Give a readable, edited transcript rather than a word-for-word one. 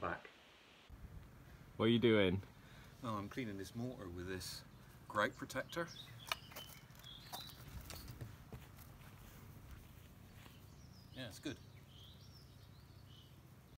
back. What are you doing? Oh, I'm cleaning this motor with this grout protector. Yeah, it's good.